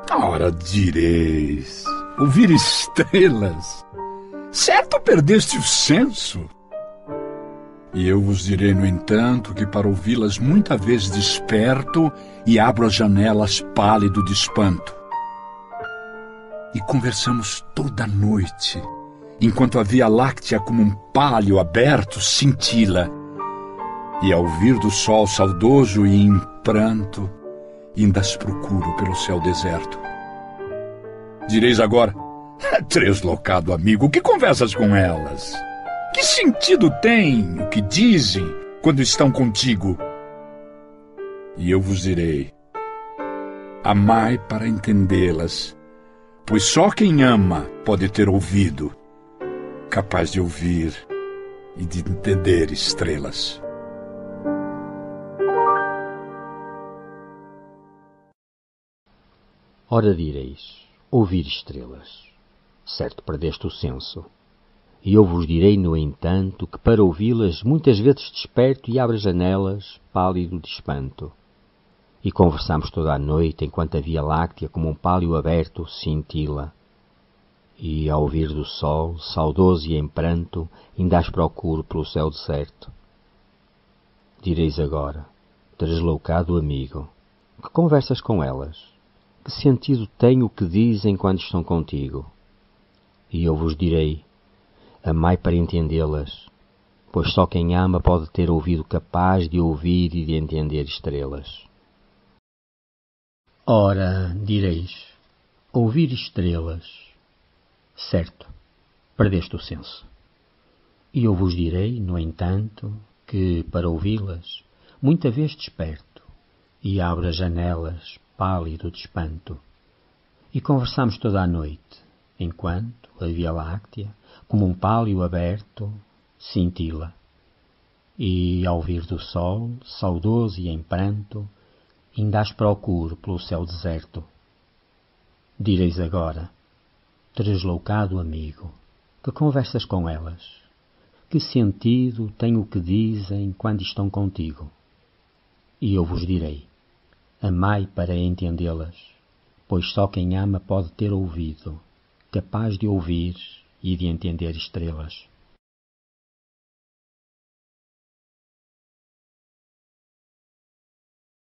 Ora, direis, ouvir estrelas. Certo perdeste o senso. E eu vos direi, no entanto, que para ouvi-las muita vez desperto e abro as janelas pálido de espanto. E conversamos toda a noite, enquanto a Via Láctea como um pálio aberto cintila. E ao vir do sol saudoso e em pranto, ainda as procuro pelo céu deserto. Direis agora, deslocado amigo, que conversas com elas? Que sentido tem o que dizem quando estão contigo? E eu vos direi, amai para entendê-las, pois só quem ama pode ter ouvido, capaz de ouvir e de entender estrelas. Ora direis, ouvir estrelas. Certo perdeste o senso. E eu vos direi, no entanto, que para ouvi-las muitas vezes desperto e abro as janelas, pálido de espanto. E conversamos toda a noite, enquanto a Via Láctea, como um pálio aberto, cintila. E, ao vir do sol, saudoso e em pranto, ainda as procuro pelo céu deserto. Direis agora, deslocado amigo, que conversas com elas? Que sentido tem o que dizem quando estão contigo? E eu vos direi, amai para entendê-las, pois só quem ama pode ter ouvido capaz de ouvir e de entender estrelas. Ora, direis, ouvir estrelas. Certo, perdeste o senso. E eu vos direi, no entanto, que, para ouvi-las, muita vez desperto, e abro as janelas, pálido de espanto, e conversamos toda a noite, enquanto a Via Láctea, como um pálio aberto, cintila. E, ao vir do sol, saudoso e em pranto, ainda as procuro pelo céu deserto. Direis agora, deslocado amigo, que conversas com elas? Que sentido tem o que dizem quando estão contigo? E eu vos direi, amai para entendê-las, pois só quem ama pode ter ouvido, capaz de ouvir e de entender estrelas.